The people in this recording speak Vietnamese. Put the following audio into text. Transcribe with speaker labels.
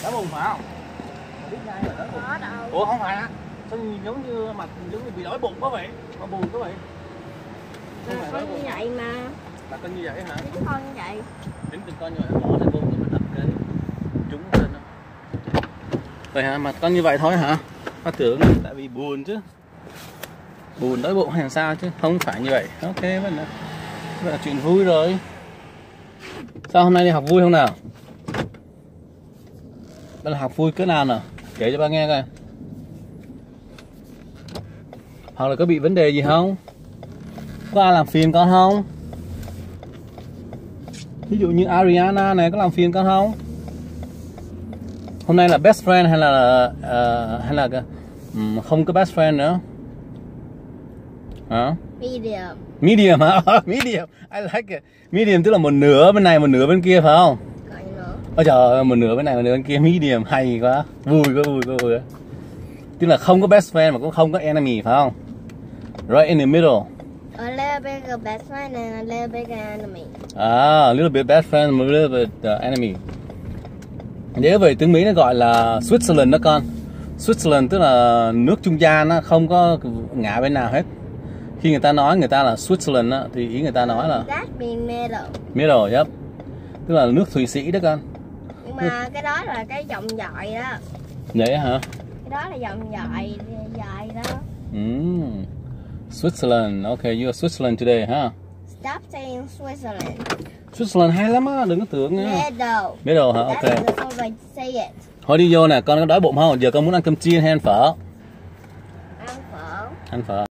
Speaker 1: đói bụng phải không? Biết ngay là đói bụng.
Speaker 2: Có đâu.
Speaker 1: Ủa không phải á? Sao nhìn giống như mặt giống như bị đói bụng quá vậy? Mà buồn quá vậy? Không phải đói
Speaker 2: Con
Speaker 1: bụng.
Speaker 2: như vậy mà.
Speaker 1: Là con như vậy hả?
Speaker 2: Chính con như vậy.
Speaker 1: Tính từng con như vậy, bỏ lên vô mình đập cái trúng lên đó. Vậy hả? Mặt con như vậy thôi hả? Con tưởng tại vì buồn chứ. Buồn đói bụng hay là sao chứ? Không phải như vậy. Ok, vậy là chuyện vui rồi. Sao hôm nay đi học vui không nào? Đây là học vui cỡ nào nào? Kể cho ba nghe coi. Hoặc là có bị vấn đề gì không? Có ai làm phiền con không? Ví dụ như Ariana này có làm phiền con không? Hôm nay là best friend hay là không có best friend nữa? Hả?
Speaker 2: Medium.
Speaker 1: Medium hả? Medium. I like it. Medium tức là một nửa bên này, một nửa bên kia phải không?
Speaker 2: Còn nữa.
Speaker 1: Ôi trời ơi, một nửa bên này, một nửa bên kia. Medium hay quá. Vui quá. Tức là không có best friend mà cũng không có enemy phải không? Right in the middle.
Speaker 2: A little bit best friend and a little bit enemy.
Speaker 1: A little bit best friend, a little bit enemy. Nếu về tiếng Mỹ nó gọi là Switzerland đó con. Switzerland tức là nước trung gian á, không có ngã bên nào hết. Khi người ta nói người ta là Switzerland á, thì ý người ta nói là
Speaker 2: That means middle.
Speaker 1: Middle, yep. Tức là nước Thụy Sĩ đó con.
Speaker 2: Nhưng mà cái đó là cái dòng dọi đó.
Speaker 1: Vậy hả?
Speaker 2: Cái đó là dòng dọi đó.
Speaker 1: Switzerland, okay, you are Switzerland today, huh?
Speaker 2: Stop saying Switzerland.
Speaker 1: Switzerland hay lắm á, đừng có tưởng nha.
Speaker 2: Middle.
Speaker 1: Middle hả?
Speaker 2: That's
Speaker 1: Okay.
Speaker 2: the way to say it.
Speaker 1: Thôi đi vô nè, con có đói bụng không? Giờ con muốn ăn cơm chiên hay ăn phở?
Speaker 2: Ăn phở.
Speaker 1: Ăn phở.